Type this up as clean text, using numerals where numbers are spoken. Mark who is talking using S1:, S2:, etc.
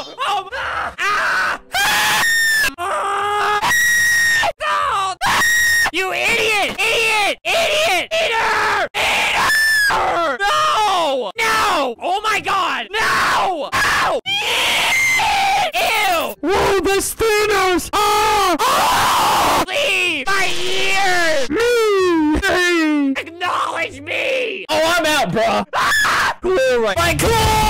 S1: Oh! Ah! No! You idiot! Idiot! Idiot! Eater! Eater! No! No! Oh my god! No! No! Ew!
S2: Whoa, the Thanos! Ah!
S1: Oh! Leave my ears!
S2: Hey!
S1: Acknowledge me!
S2: Oh, I'm out, bro.
S1: Ah!
S2: Cool, right.
S1: My claw!